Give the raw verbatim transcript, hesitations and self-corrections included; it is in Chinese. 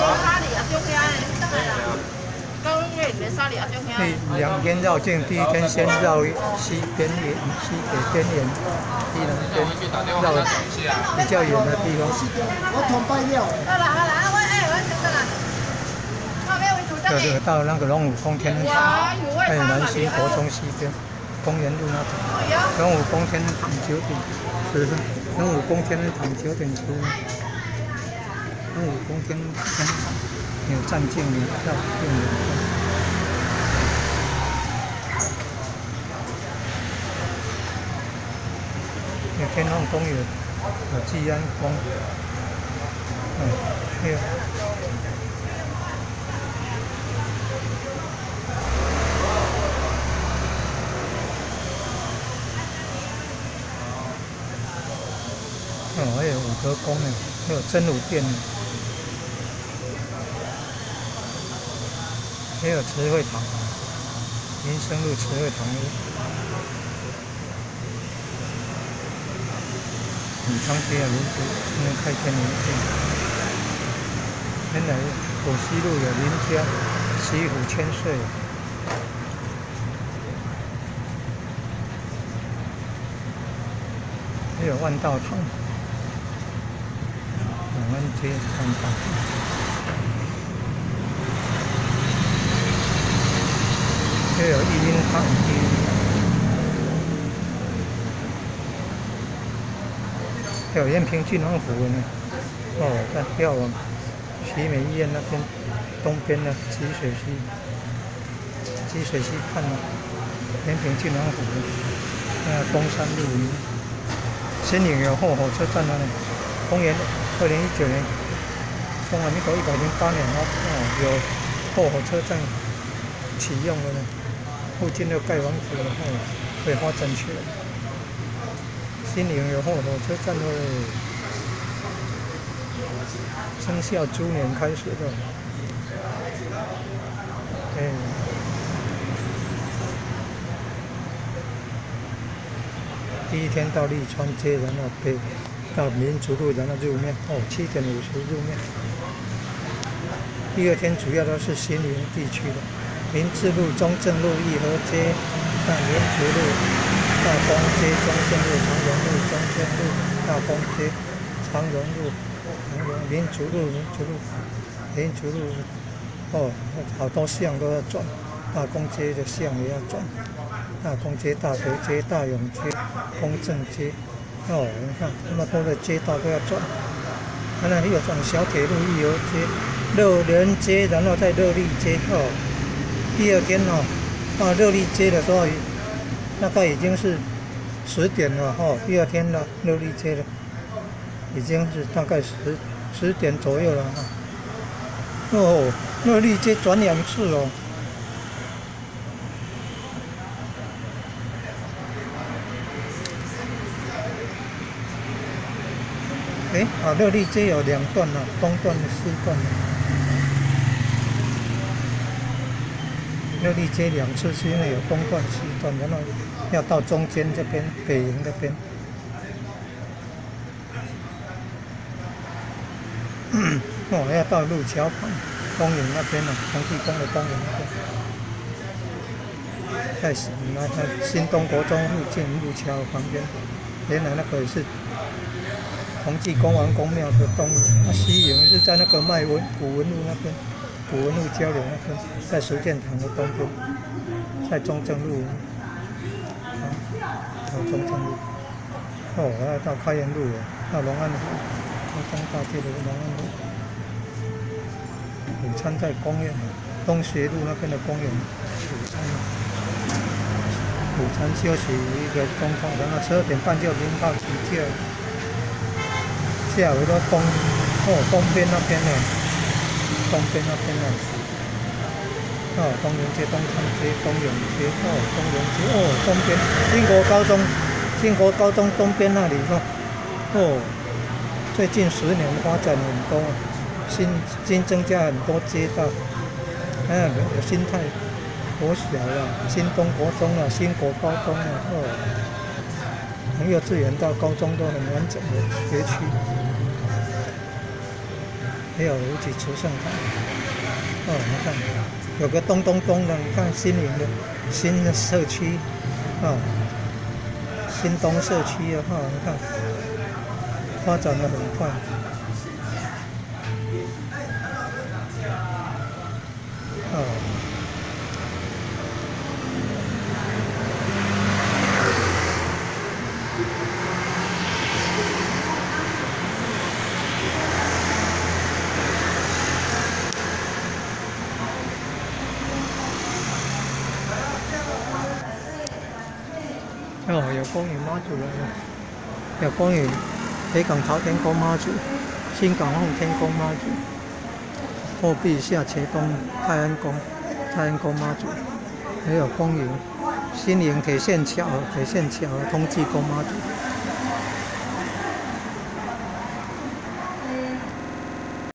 第两天绕境，第一天先绕西边沿、西北边沿，西南边绕比较远的地方。我同拜了。好啦好啦，我哎我先等啦。就是到那个龙武宫天还有南溪国中西边公园路那边，龙武宫天堂九点十分，龙武宫天堂九点十分，龙武宫天天堂有站建门票建门票。有天后公园，有济安宫，嗯，还有。 哦，还有武德宫呢，还有真武殿呢，还有慈惠堂，民生路慈惠堂，永昌街啊，民族今天开天民店，原来果西路有林家西湖千岁。 还有万道堂，永安街万道堂，还有育婴堂街，还有延平郡王府呢。哦，在要往奇美医院那边东边的积水溪，积水溪看了延平郡王府，那东山路。 新营有后火车站了呢，公园二零一九年，中华民国一百零八年哦，有后火车站启用了呢，附近又盖房子了，哦，会发展起来。新营有后火车站了，生肖猪年开始的，哎。 第一天到利川街，然后北到民族路，然后入面哦，七点五十入面。第二天主要都是新营地区的，民治路、中正路、义和街、到民族路、大丰街、中正路、长荣路、中正路、大丰街、长荣路、长荣民族路、民族路、民族路，哦，好多巷都要转，大公街的巷也要转。 大公街、大德街、大勇街、公正街，哦，你看那么多的街道都要转。当然还有转小铁路义和街、乐园街，然后再乐利街。哦，第二天哦，到乐利街的时候，大概已经是十点了。哦，第二天了，乐利街了，已经是大概十十点左右了。哦，乐利街转两次哦。 哎，啊，乐利街有两段呢，东段、西段。乐利街两次是因为有东段、西段，然后要到中间这边北营那边。哦，要到路桥旁公园那边了，同济宫的公园那边。在那那新东国中附近路桥旁边，原来那个也是。 同济公王公庙的东园，那西营是在那个麦文古文路那边，古文路交流那边，在实践堂的东边，在中正路，啊，到中正路，哦，要到开元路了，到龙安路，中正大街的龙安路，午餐在公园，东学路那边的公园，午餐，午餐休息一个钟头，然后十二点半就鸣炮起驾。 下回到东，哦，东边那边呢，东边那边呢，哦，东园街、东昌街、东永街，哦，东园街，哦，东边兴国高中，兴国高中东边那里哦，哦，最近十年发展很多，新新增加很多街道，还有有新泰国小啊，新东国中啊，新国高中啊，哦。 从幼稚园到高中都很完整的学区， 还有五级慈善堂。哦，你看，有个咚咚咚的，你看新营的新的社区，啊、哦，新东社区啊，哈、哦，你看发展的很快。哦。哦，有光影妈祖来了，有光影北港朝天宫妈祖、新港奉天宫妈祖、货币下茄东泰安宫、泰安宫妈祖，还有光影新营铁线桥、铁线桥通济宫妈祖。